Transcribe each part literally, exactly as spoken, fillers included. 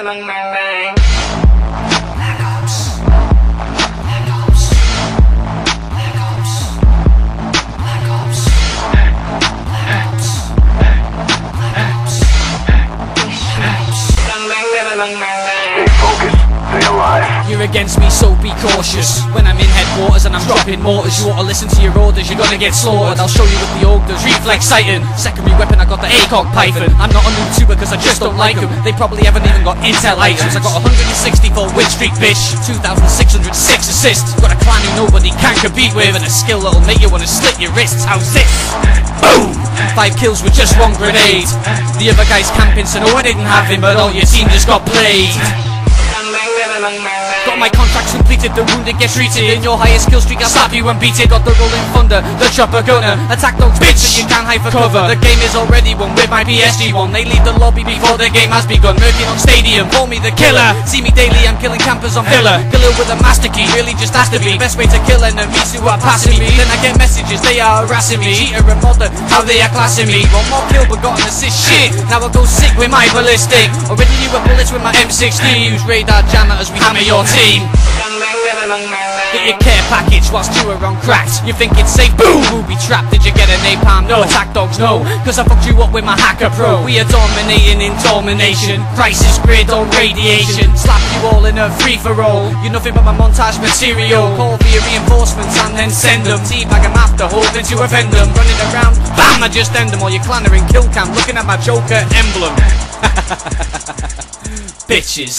Stay focused, stay alive. You're against me, so be cautious. When I'm in headquarters and I'm dropping mortars, you ought to listen to your orders, you're gonna get slaughtered. I'll show you what the org does. Reflex sighting, secondary weapon, I got the A C O G Python. I'm not a noob tuber cause I just don't like them. They probably haven't even got intel items. I got one hundred sixty-four win streak, bitch. two thousand six hundred six assists. Got a clan who nobody can compete with, and a skill that'll make you wanna slit your wrists. How's this? Boom! Five kills with just one grenade. The other guy's camping, so no, I didn't have him, but all your team just got played. Got my contracts completed, the wounded get treated. In your highest kill streak, I'll slap you and beat it. Got the rolling thunder, the chopper gunner. Attack those bitch, so you can't hide for cover. The game is already won with my P S G one. They leave the lobby before the game has begun. Murking on stadium, call me the killer. See me daily, I'm killing campers on Villa. Killer with a master key, really just has to be. Best way to kill enemies who are passing me. Then I get messages, they are harassing me. Cheater and modder, how they are classing me. One more kill but got an assist, shit. Now I go sick with my ballistic. Already knew a bullets with my M sixty. Use radar jammer as we hammer your team. Get your care package whilst you are on cracks. You think it's safe? Boom! Booby trap, did you get a napalm? No. Attack dogs? No. Cause I fucked you up with my hacker pro. We are dominating in domination. Crisis grid on radiation. Slap you all in a free-for-all. You're nothing but my montage material. Call via reinforcements and then send them. Teabag them after, hoping to offend them. Running around, bam! I just end them. All your clan are in kill cam, looking at my Joker emblem. Bitches.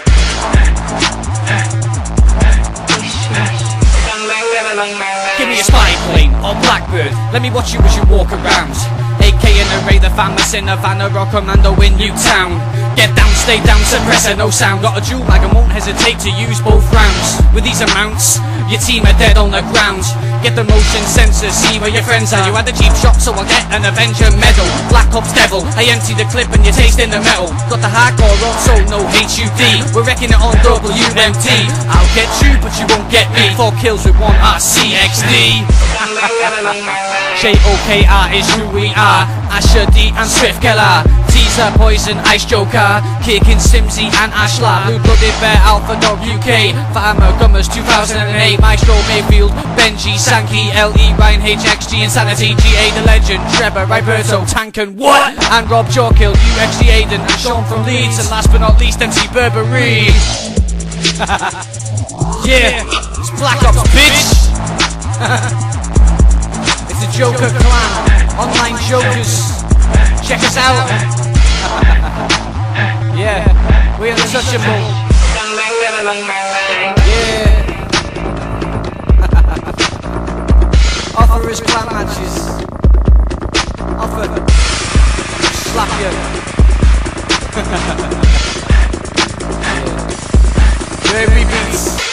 Give me a spy plane or Blackbird, let me watch you as you walk around. A K and array the famous in Havana, rock commando in Newtown. Get down, stay down, suppressor, no sound. Got a jewel bag and won't hesitate to use both rounds. With these amounts, your team are dead on the ground. Get the motion sensor, see where your friends are. You had a cheap shot, so I'll get an Avenger medal. Black Ops Devil, I empty the clip and you're tasting the metal. Got the hardcore on, so no H U D. We're wrecking it on W M T. I'll get you, but you won't get me. Four kills with one R C X D. J O K R is who we are. Asher D and Swift Killer. Teaser, Poison, Ice Joker. Kicking Simsy and Ashla. Blue Blooded Bear, Alpha Dog U K. Fatima Gummers two thousand eight. Maestro Mayfield, Benji, Sankey, L E, Ryan H X G, Insanity, G A the Legend, Trevor, Roberto, Tank and what? And Rob Jorkill, U X G Aiden, and Sean from Leeds. And last but not least, M C Burberry. Yeah, it's Black Ops, bitch. It's the Joker clan, online jokers. Check us out. Yeah, we're untouchable. Yeah. Offer us clan matches. Offer. Slap you. Yeah. Burberry beats.